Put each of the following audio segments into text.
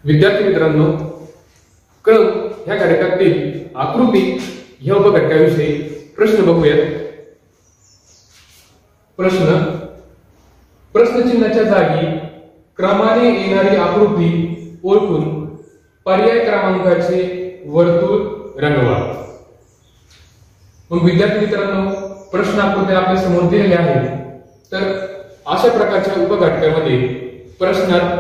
विद्यार्थी मित्रांनो, क्रम ह्या घटकातील आकृती ह्या उपघटकाविषयी प्रश्न बघूयात। प्रश्नचिन्हाच्या जागी क्रमाने येणारी आकृती ओळखून पर्याय क्रमांकाचे वर्तुळ रंगवा। मग विद्यार्थी मित्रांनो, प्रश्न आकृती आपल्या समोर दिलेले आहे। तर अशा प्रकारच्या उपघटकामध्ये प्रश्नात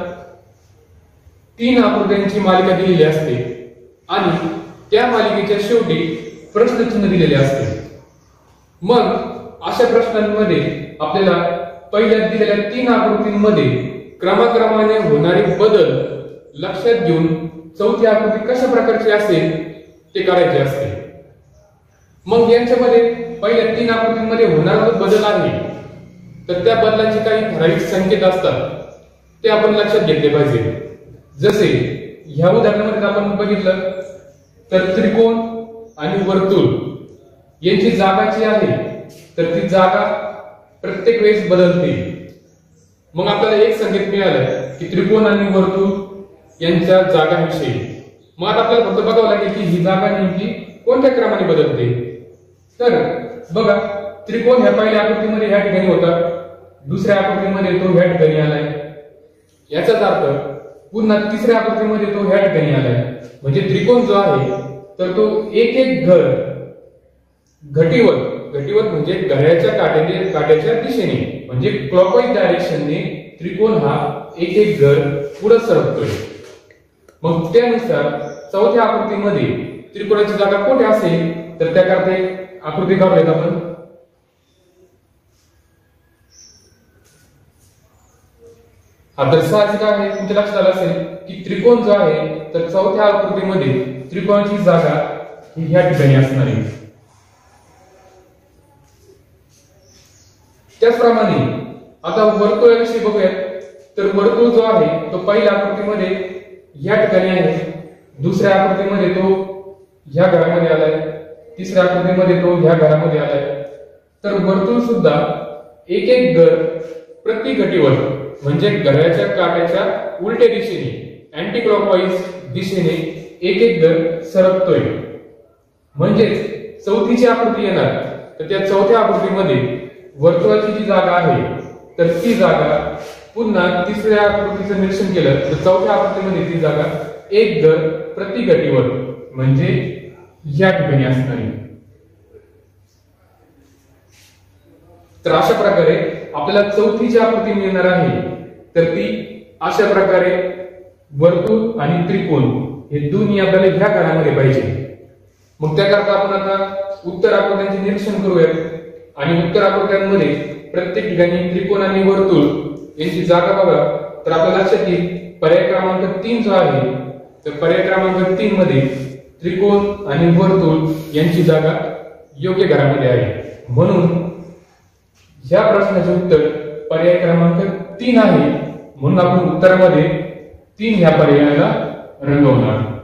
3 आकृत्यांची मालिका दिलेली असते आणि त्या मालिकेच्या शेवटी प्रश्नचिन्ह दिलेले असते। मग अशा प्रश्नांमध्ये आपल्याला पहिल्या दिलेल्या 3 आकृतींमध्ये क्रमाक्रमाने होणारे बदल लक्षात घेऊन चौथी आकृती कशा प्रकारची असेल ते काढायचे असते। मग यांच्यामध्ये पहिल्या 3 आकृतींमध्ये होणारा बदल आहे, तर त्या बदलांचे काही ठराविक संकेत असतात, ते आपण लक्षात घेतले पाहिजे। जसे ह्या उदाहरणामध्ये आपण बघितलं तर त्रिकोण आणि वर्तुळ यांची जागा जी आहे तर ती जागा प्रत्येक वेळेस बदलते। मग आपल्याला एक संकेत मिळाला की त्रिकोण आणि वर्तुळ यांच्या जागांविषयी। मग आता आपल्याला फक्त बघावं लागेल की ही जागा नेमकी कोणत्या क्रमाने बदलते। तर बघा, त्रिकोण ह्या पहिल्या आकृतीमध्ये ह्या ठिकाणी होता, दुसऱ्या आकृतीमध्ये तो ह्या ठिकाणी आलाय। याचाच अर्थ पुन्हा तिसऱ्या आकृतीमध्ये तो ह्या ठिकाणी आलाय। म्हणजे त्रिकोण जो आहे तर तो एक एक घटीवत म्हणजे घड्याळ्याच्या काट्याच्या दिशेने म्हणजे क्लॉकवाईज डायरेक्शनने त्रिकोण हा एक एक घर पुढे सरकतोय। मग त्यानुसार चौथ्या आकृतीमध्ये त्रिकोणाची जागा कुठे असेल तर त्याकरता आकृती काढूयात आपण। आता साहजिक आहे, तुमच्या लक्षात आलं असेल की त्रिकोण जो आहे तर चौथ्या आकृतीमध्ये त्रिकोणाची जागा ही ह्या ठिकाणी असणार आहे। त्याचप्रमाणे आता वर्तुळाविषयी बघूयात। तर वर्तुळ जो आहे तो पहिल्या आकृतीमध्ये ह्या ठिकाणी आहे, दुसऱ्या आकृतीमध्ये तो ह्या घरामध्ये आलाय, तिसऱ्या आकृतीमध्ये तो ह्या घरामध्ये आलाय। तर वर्तुळ सुद्धा एक एक घर प्रति घटीवर म्हणजे घड्याळ्याच्या काट्याच्या उलट्या दिशेने अँटी क्लॉकवाईज दिशेने एक एक घर सरकतोय। म्हणजे चौथी जी आकृती येणार तर त्या चौथ्या आकृतीमध्ये वर्तुळाची जी जागा आहे तर ती जागा पुन्हा तिसऱ्या आकृतीचं निरीक्षण केलं तर चौथ्या आकृतीमध्ये ती जागा एक घर प्रति घटीवर म्हणजे या ठिकाणी असणार आहे। तर अशा प्रकारे आपल्याला चौथी जी आकृती मिळणार आहे तर ती अशा प्रकारे वर्तुळ आणि त्रिकोण हे दोन्ही आपल्याला ह्या घरामध्ये पाहिजे। मग त्याकरता आपण आता उत्तर आकृत्यांचे निरीक्षण करूयात आणि उत्तर आकृत्यांमध्ये प्रत्येक ठिकाणी त्रिकोण आणि वर्तुळ यांची जागा बघा। तर आपल्याला लक्षात येईल पर्याय क्रमांक 3 जो आहे तर पर्याय क्रमांक 3 मध्ये त्रिकोण आणि वर्तुळ यांची जागा योग्य घरामध्ये आहे। म्हणून या प्रश्नाचे उत्तर पर्याय क्रमांक 3 आहे। म्हणून आपण उत्तरामध्ये 3 ह्या पर्यायाला रंगवणार।